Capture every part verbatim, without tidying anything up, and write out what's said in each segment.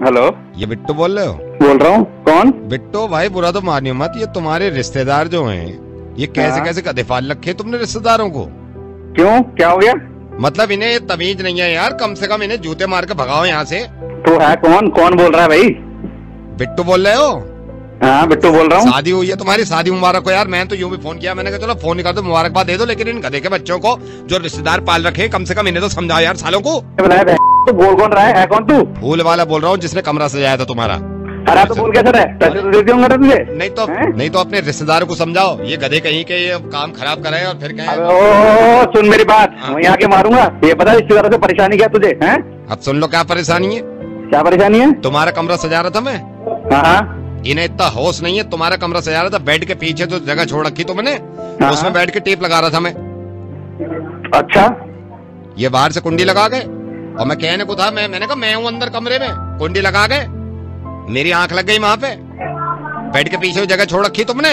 Hello, ये बिट्टू बोल रहे हो? बोल रहा हूँ। कौन? बिट्टू भाई बुरा तो मानियो मत, ये तुम्हारे रिश्तेदार जो हैं ये कैसे हाँ। कैसे कदे फाल रखे तुमने रिश्तेदारों को? क्यों, क्या हो गया? मतलब इन्हें ये तमीज नहीं है यार, कम से कम इन्हें जूते मार के भगाओ यहाँ से। तो है कौन? कौन बोल रहा है भाई? बिट्टू बोल रहे हो? हाँ, बिट्टू बोल रहा हूँ। शादी हुई है तुम्हारी, शादी मुबारक हो यार। मैं तो यूं भी फोन किया, मैंने कहा चलो फोन ही कर दो, मुबारकबाद दे दो, लेकिन इन गधे के बच्चों को जो रिश्तेदार पाल रखे कम से कम इन्हें तो समझाओ यार सालों को। तो बोल कौन रहा है, है कौन तू? फूल वाला बोल रहा हूँ जिसने कमरा सजाया था तुम्हारा। अरे तो बोल कैसे रहे? पैसे तो दे दूंगा तुझे। नहीं तो हैं? नहीं तो अपने रिश्तेदारों को समझाओ, ये गधे कहीं के ये काम खराब कराए और फिर अबे कहें। ओ, सुन मेरी बात, हाँ। वहीं आके मारूंगा। ये पता है रिश्तेदारों से परेशानी क्या तुझे? हैं? अब सुन लो क्या परेशानी है। क्या परेशानी है? तुम्हारा कमरा सजा रहा था मैं, हाँ हाँ इन्हें इतना होश नहीं है। तुम्हारा कमरा सजा रहा था, बेड के पीछे तो जगह छोड़ रखी तुमने, हाँ। उसमें बैठ के टेप लगा रहा था मैं। अच्छा, ये बाहर से कुंडी लगा गए और मैं कहने को था, मैं मैंने कहा मैं हूँ अंदर कमरे में, कुंडी लगा गए, मेरी आंख लग गई वहां पे। बेड के पीछे जगह छोड़ रखी तुमने,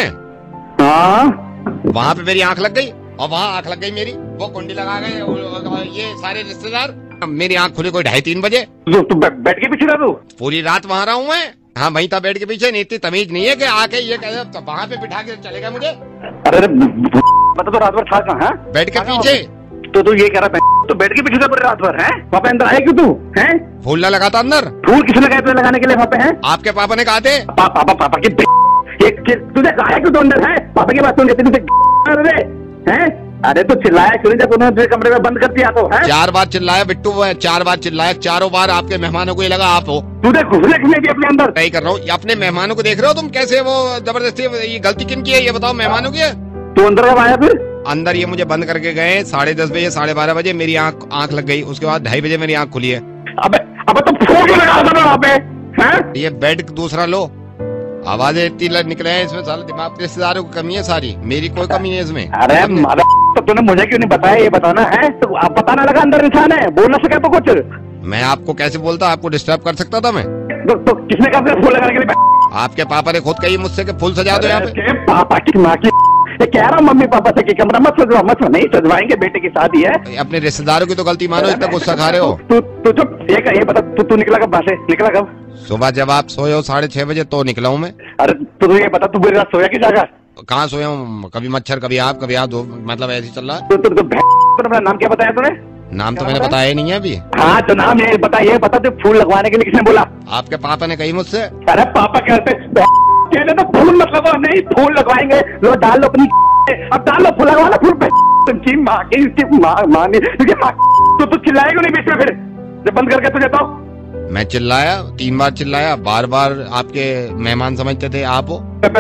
हाँ वहां पे मेरी आंख लग गई और वहां आंख लग गई मेरी, वो कुंडी लगा गए और ये सारे रिश्तेदार। मेरी आंख खुली कोई ढाई तीन बजे। तू तू बे- बैठ के पीछे रहा तू? पूरी रात वहां रहा हूँ मैं। हाँ वहीं था बेड के पीछे। नहीं इतनी तमीज नहीं है कि आके ये कहे तो वहां पे बिठा के चलेगा मुझे। अरे अरे, बता तो रात भर था कहाँ? हैं? बेड के पीछे। तो तू ये कह रहा है तो बैठ के पीछे था पूरी रात भर? हैं? वहाँ पे अंदर आए क्यों तू? हैं? फूल ना लगा था अंदर? फूल किसने कहा तुझे लगाने के लिए वहाँ पे? हैं? आपके पापा ने कहा थे। पा, पापा पापा की एक तुझे कहा है क्यों तू अंदर है? पापा की बात सुन के तुझे अरे हैं? अरे तो चिल्लाया क्यों जब उन्होंने तुझे कमरे में बंद कर दिया तो? है चार बार चिल्लाया बिट्टू, वो है चार बार चिल्लाया, चारों बार आपके मेहमानों को ये लगा आप हो। तुझे घुसने किसने दिया अपने अंदर? नहीं कर रहा हूँ, अपने मेहमानों को देख रहे हो तुम कैसे वो जबरदस्ती। ये गलती किन की है ये बताओ, मेहमानों की है? तू अंदर कब आया फिर? अंदर ये मुझे बंद करके गए साढ़े दस बजे, साढ़े बारह बजे मेरी आंख आंख लग गई, उसके बाद ढाई बजे मेरी आंख खुली है। अबे अबे तो फोन क्यों लगा था वहाँ पे? हैं? ये बेड दूसरा लो, आवाजें इतनी ल- निकले हैं इसमें, साले दिमाग के रिश्तेदारों की कमी है सारी, मेरी कोई कमी नहीं है इसमें। अरे मादा, तो तूने मुझे क्यों नहीं बताया? ये बताना है तो आप पता ना लगा अंदर इंसान है, बोल ना सके तो कुछ? मैं आपको कैसे बोलता, आपको डिस्टर्ब कर सकता था मैं? तो, तो किसने कहा फूल लगाने के लिए? आपके पापा ने खुद कही मुझसे कि फूल सजा दो यहाँ पे। अरे पापा की माँ की, ये कह रहा हूँ मम्मी पापा से कि कमरा मत सजवा मत सजवा। नहीं सजवाएंगे, बेटे की शादी है। अपने रिश्तेदारों की तो गलती मानो, इतना गुस्सा खा रहे हो। तू तू चुप, ये ये बता तू तू निकला कब? से निकला कब? सुबह जब आप सोए हो साढ़े छह बजे तो निकला हूँ मैं। अरे तो तू ये बता तू पूरी रात सोया की जगह? कहाँ सोया हूँ, कभी मच्छर कभी आप कभी आप, दो मतलब ऐसे ही चल रहा है। तो तू तो अपना नाम क्या बताया तूने? नाम तो मैंने बताया नहीं है अभी। हाँ तो नाम ये बता, ये बता तू फूल लगवाने के लिए किसने बोला? आपके पापा ने कही मुझसे। अरे पापा कहते कहते तो फूल मत लगवाओ। नहीं फूल लगवाएंगे, लो डाल लो अपनी, अब डाल लो फूल लगवा लो फूल। तुमकी माँ की इसकी माँ माँ ने तुझे माँ, तो तू चिल्लाएगा नहीं बीच में फिर जब बंद करके तुझे? तो मैं चिल्लाया, तीन बार चिल्लाया, बार बार आपके मेहमान समझते थे आप हो।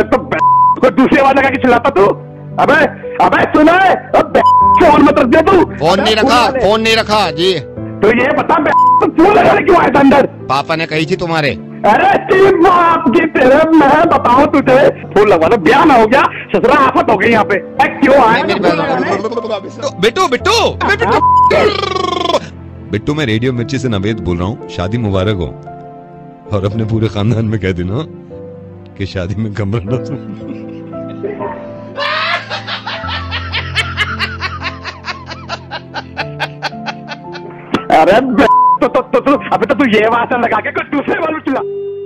तो दूसरी आवाज लगा के चिल्लाता तू? अबे अबे सुना है, अब फोन मत रख दे तू। फोन नहीं रखा, फोन नहीं रखा जी। तो ये बता तो फूल लगाने क्यों आया था अंदर? पापा ने कही थी तुम्हारे। अरे तेरी बाप की तेरे, मैं बताऊं तुझे, फूल लगवा दो, ब्याह ना हो गया, ससुरा आफत हो गई यहाँ पे। क्यों आया? बिट्टू बिट्टू बिट्टू बिट्टू मैं रेडियो मिर्ची से नवेद बोल रहा हूँ, शादी मुबारक हो। और अपने पूरे खानदान में कह देना कि शादी में कमरा ना सुन। अरे तो तो तो, तो अबे तो तू ये आवाज लगा के कोई दूसरे वालों चिल्ला।